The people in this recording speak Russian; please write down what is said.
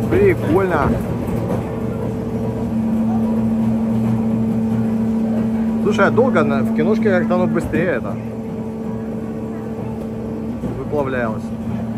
Прикольно. Слушай, а долго в киношке как-то оно быстрее это выплавлялось.